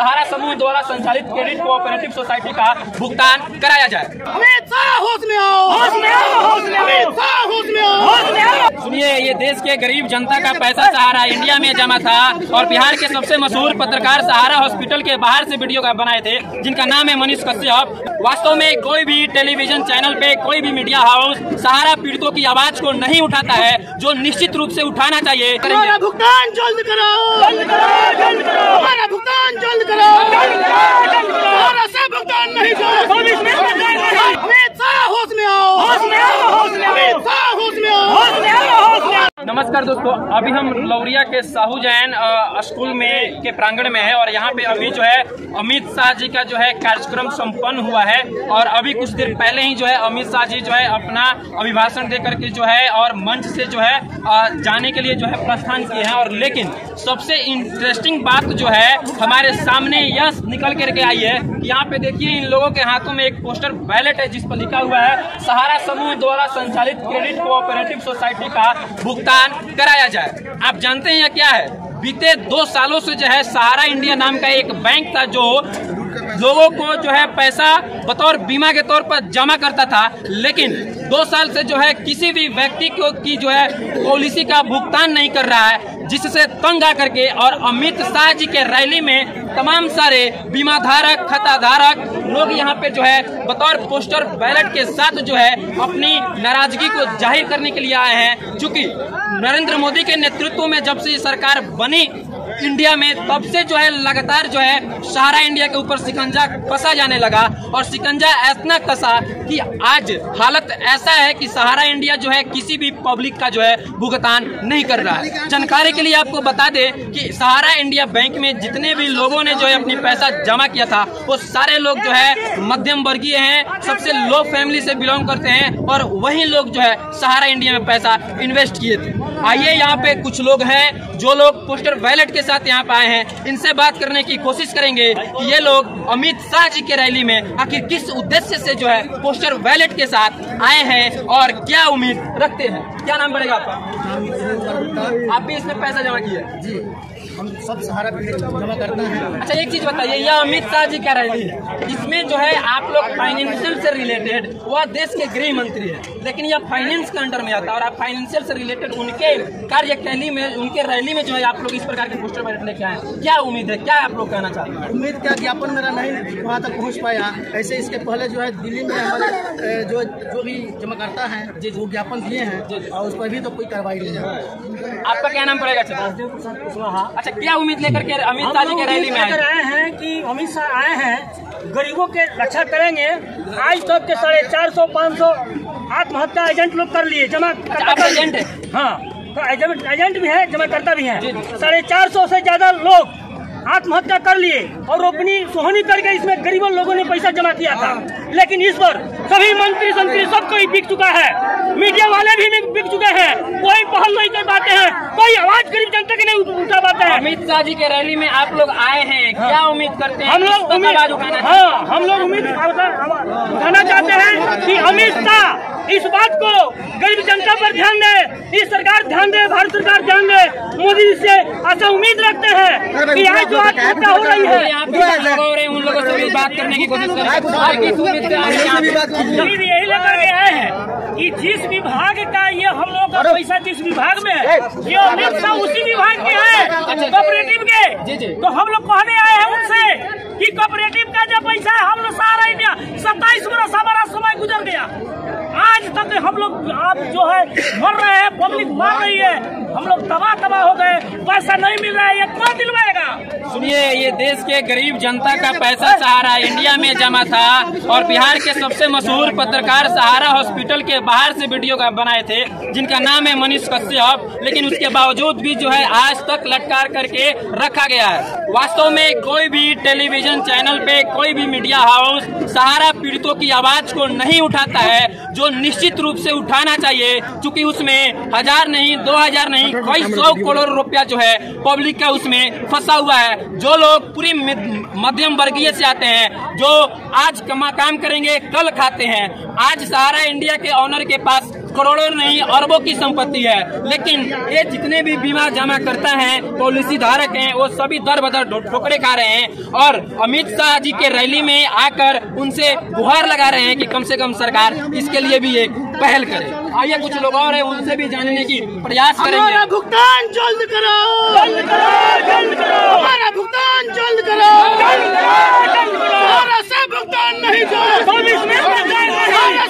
सहारा समूह द्वारा संचालित क्रेडिट कोऑपरेटिव सोसाइटी का भुगतान कराया जाए। सुनिए, ये देश के गरीब जनता का पैसा सहारा इंडिया में जमा था और बिहार के सबसे मशहूर पत्रकार सहारा हॉस्पिटल के बाहर से वीडियो का बनाए थे, जिनका नाम है मनीष कश्यप। वास्तव में कोई भी टेलीविजन चैनल पे, कोई भी मीडिया हाउस सहारा पीड़ितों की आवाज को नहीं उठाता है, जो निश्चित रूप से उठाना चाहिए। हमारा भुगतान जल्द करो, हमारा भुगतान जल्द करो, हमारा सब भुगतान नहीं नमस्कार दोस्तों, अभी हम लौरिया के साहू जैन स्कूल में के प्रांगण में है और यहाँ पे अभी जो है अमित शाह जी का जो है कार्यक्रम संपन्न हुआ है और अभी कुछ देर पहले ही जो है अमित शाह जी जो है अपना अभिभाषण दे करके जो है और मंच से जो है जाने के लिए जो है प्रस्थान किए हैं। और लेकिन सबसे इंटरेस्टिंग बात जो है हमारे सामने यह निकल करके आई है कि यहाँ पे देखिए इन लोगों के हाथों में एक पोस्टर बैलेट है जिस पर लिखा हुआ है सहारा समूह द्वारा संचालित क्रेडिट कोऑपरेटिव सोसाइटी का भुगतान कराया जाए। आप जानते हैं यह क्या है? बीते 2 सालों से जो है सहारा इंडिया नाम का एक बैंक था जो लोगों को जो है पैसा बतौर बीमा के तौर पर जमा करता था, लेकिन 2 साल से जो है किसी भी व्यक्ति को की जो है पॉलिसी का भुगतान नहीं कर रहा है, जिससे तंग आकर के और अमित शाह जी के रैली में तमाम सारे बीमा धारक, खाता धारक लोग यहाँ पे जो है बतौर पोस्टर बैलेट के साथ जो है अपनी नाराजगी को जाहिर करने के लिए आए हैं। चूंकि नरेंद्र मोदी के नेतृत्व में जब से ये सरकार बनी इंडिया में, तब से जो है लगातार जो है सहारा इंडिया के ऊपर शिकंजा कसा जाने लगा और शिकंजा ऐसा कसा कि आज हालत ऐसा है कि सहारा इंडिया जो है किसी भी पब्लिक का जो है भुगतान नहीं कर रहा है। जानकारी के लिए आपको बता दें कि सहारा इंडिया बैंक में जितने भी लोगों ने जो है अपनी पैसा जमा किया था वो सारे लोग जो है मध्यम वर्गीय हैं, सबसे लो फैमिली से बिलोंग करते हैं और वही लोग जो है सहारा इंडिया में पैसा इन्वेस्ट किए थे। आइए यहाँ पे कुछ लोग हैं जो लोग पोस्टर बैलेट के साथ यहाँ पे आए हैं, इनसे बात करने की कोशिश करेंगे कि ये लोग अमित शाह जी के रैली में आखिर किस उद्देश्य से जो है पोस्टर बैलेट के साथ आए हैं और क्या उम्मीद रखते हैं। क्या नाम पड़ेगा आपका? आप भी इसमें पैसा जमा किए? जी, हम सब सहारा जमा करते हैं। अच्छा, एक चीज बताइए, यह अमित शाह जी का रैली है, इसमें जो है आप लोग फाइनेंशियल से रिलेटेड, वह देश के गृह मंत्री है, लेकिन यह फाइनेंस के अंडर में आता है और आप फाइनेंशियल से रिलेटेड उनके कार्यशैली में, उनके रैली में जो है आप लोग इस प्रकार के पोस्टर बैलेट लेके आए, क्या उम्मीद है, क्या आप लोग कहना चाहते हैं? उम्मीद क्या, ज्ञापन मेरा नहीं वहाँ तक पहुँच पाया। ऐसे इसके पहले जो है दिल्ली में हमारे जो भी जमा करता है वो ज्ञापन दिए हैं और उस पर भी तो कोई कार्रवाई नहीं है। आपका क्या नाम पड़ेगा? अच्छा, क्या उम्मीद लेकर के अमित शाह जी के रैली में आए हैं कि अमित शाह आए हैं गरीबों के रक्षा करेंगे। आज तक के 450, 500 आत्महत्या एजेंट लोग कर लिए, जमा एजेंट है। हाँ, तो एजेंट भी है, जमा करता भी है। 450 से ज्यादा लोग आत्महत्या कर लिए और रोपनी सोहनी करके इसमें गरीबों लोगों ने पैसा जमा किया था। लेकिन इस पर सभी मंत्री संत्री सब कोई बिक चुका है, मीडिया वाले भी बिक चुके हैं, कोई पहल नहीं कर पाते हैं, कोई आवाज गरीब जनता की नहीं उठा पाते हैं। अमित शाह जी के रैली में आप लोग आए हैं, क्या उम्मीद करते हैं? हम लोग उम्मीद उठाना चाहते हैं कि अमित शाह इस बात को गरीब जनता पर ध्यान दे, इस सरकार ध्यान दे, भारत सरकार ध्यान दे। मोदी जी से ऐसा उम्मीद रखते हैं कि आज जो आत्महत्या हो रही है उन लोगों से भी बात करने की कोशिश करें। यही लेकर के आए हैं कि जिस विभाग का ये हम लोग का पैसा जिस विभाग में है, ये अमित शाह उसी विभाग के है, कोऑपरेटिव के। तो हम लोग कहने आए हैं उनसे कि कोऑपरेटिव का जो पैसा है हम लोग सहारा इंडिया 27 बरस हमारा समय गुजर गया, आज तक हम लोग आप जो है मर रहे हैं, पब्लिक मर रही है, हम लोग तबाह हो गए, पैसा नहीं मिल रहा है, ये कौन दिलवाएगा? सुनिए, ये देश के गरीब जनता का पैसा सहारा इंडिया में जमा था और बिहार के सबसे मशहूर पत्रकार सहारा हॉस्पिटल के बाहर से वीडियो का बनाए थे, जिनका नाम है मनीष कश्यप, लेकिन उसके बावजूद भी जो है आज तक लटकार करके रखा गया है। वास्तव में कोई भी टेलीविजन चैनल पे, कोई भी मीडिया हाउस सहारा पीड़ितों की आवाज को नहीं उठाता है, जो निश्चित रूप से उठाना चाहिए, क्योंकि उसमें 1000 नहीं, 2000 नहीं, कई 100 करोड़ रुपया जो है पब्लिक का उसमें फंसा हुआ है। जो लोग पूरी मध्यम वर्गीय से आते हैं, जो आज काम करेंगे कल खाते हैं। आज सहारा इंडिया के ऑनर के पास करोड़ों नहीं अरबों की संपत्ति है, लेकिन ये जितने भी बीमा जमा करता है पॉलिसी धारक हैं वो सभी दर बदर ठोकरे खा रहे हैं और अमित शाह जी के रैली में आकर उनसे गुहार लगा रहे हैं कि कम से कम सरकार इसके लिए भी एक पहल करे। आइए कुछ लोग और हैं उनसे भी जानने की प्रयास करेंगे। हमारा भुगतान जल्द करो, जल्द करो, जल्द करो, हमारा भुगतान जल्द करो, जल्द करो, जल्द करो, हमारा से भुगतान नहीं जाए, 24 में